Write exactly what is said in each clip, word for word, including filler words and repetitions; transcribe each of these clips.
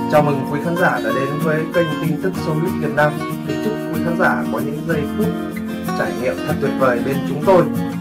Chào mừng quý khán giả đã đến với kênh tin tức Showbiz Việt Nam. Kính chúc quý khán giả có những giây phút trải nghiệm thật tuyệt vời bên chúng tôi.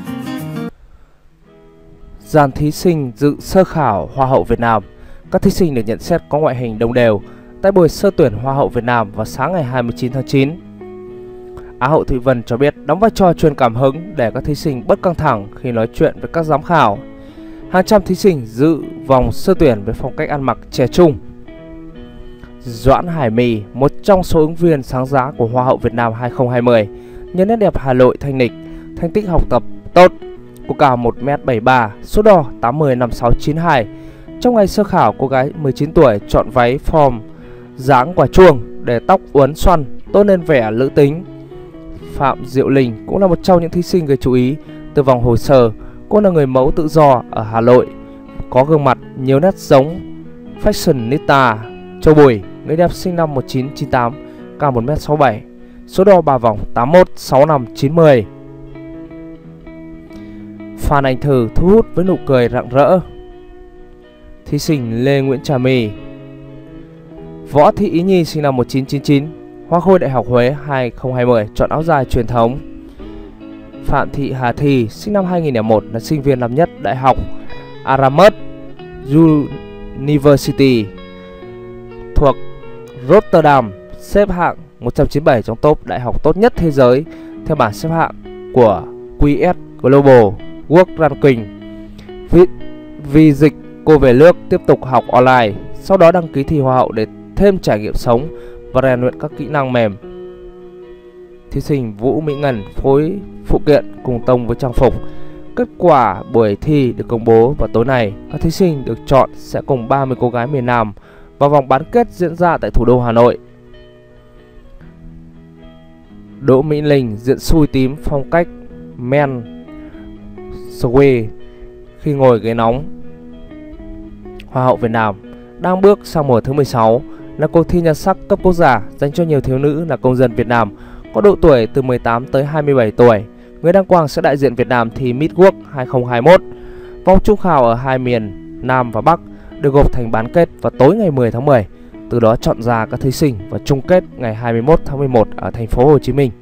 Dàn thí sinh dự sơ khảo Hoa hậu Việt Nam. Các thí sinh được nhận xét có ngoại hình đồng đều tại buổi sơ tuyển Hoa hậu Việt Nam vào sáng ngày hai mươi chín tháng chín. Á hậu Thụy Vân cho biết đóng vai trò truyền cảm hứng để các thí sinh bớt căng thẳng khi nói chuyện với các giám khảo. Hàng trăm thí sinh dự vòng sơ tuyển với phong cách ăn mặc trẻ trung. Doãn Hải My, một trong số ứng viên sáng giá của Hoa hậu Việt Nam hai không hai không, nhân nét đẹp Hà Nội thanh lịch, thành tích học tập tốt, cô cao một mét bảy mươi ba, số đo tám mươi năm sáu chín hai. Trong ngày sơ khảo, cô gái mười chín tuổi chọn váy form dáng quả chuông để tóc uốn xoăn, tôn lên vẻ nữ tính. Phạm Diệu Linh cũng là một trong những thí sinh gây chú ý từ vòng hồ sơ. Cô là người mẫu tự do ở Hà Nội, có gương mặt nhiều nét giống fashionista. Châu Bùi, người đẹp sinh năm một nghìn chín trăm chín mươi tám, cao một mét sáu mươi bảy, số đo ba vòng tám mươi mốt, sáu mươi lăm, chín mươi. Phan Anh Thư thu hút với nụ cười rạng rỡ. Thí sinh Lê Nguyễn Trà My. Võ Thị Ý Nhi sinh năm một nghìn chín trăm chín mươi chín, Hoa khôi Đại học Huế hai không hai không, chọn áo dài truyền thống. Phạm Thị Hà Thi sinh năm hai nghìn lẻ một, là sinh viên năm nhất Đại học Aramus University thuộc Rotterdam, xếp hạng một trăm chín mươi bảy trong top đại học tốt nhất thế giới theo bảng xếp hạng của quy ét Global World Ranking. Vì, vì dịch, cô về nước tiếp tục học online, sau đó đăng ký thi Hoa hậu để thêm trải nghiệm sống và rèn luyện các kỹ năng mềm. Thí sinh Vũ Mỹ Ngân phối phụ kiện cùng tông với trang phục. Kết quả buổi thi được công bố vào tối nay. Các thí sinh được chọn sẽ cùng ba mươi cô gái miền Nam vào vòng bán kết diễn ra tại thủ đô Hà Nội. Đỗ Mỹ Linh diện xui tím phong cách men sway khi ngồi ghế nóng. Hoa hậu Việt Nam đang bước sang mùa thứ mười sáu, là cuộc thi nhan sắc cấp quốc gia dành cho nhiều thiếu nữ là công dân Việt Nam có độ tuổi từ mười tám tới hai mươi bảy tuổi. Người đăng quang sẽ đại diện Việt Nam thi Miss World hai không hai mốt. Vòng chung khảo ở hai miền Nam và Bắc được gộp thành bán kết vào tối ngày mười tháng mười, từ đó chọn ra các thí sinh và chung kết ngày hai mươi mốt tháng mười một ở thành phố Hồ Chí Minh.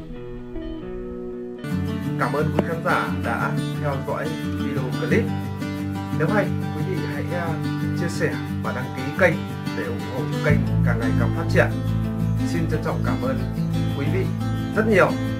Cảm ơn quý khán giả đã theo dõi video clip. Nếu hay, quý vị hãy chia sẻ và đăng ký kênh để ủng hộ kênh càng ngày càng phát triển. Xin trân trọng cảm ơn quý vị rất nhiều.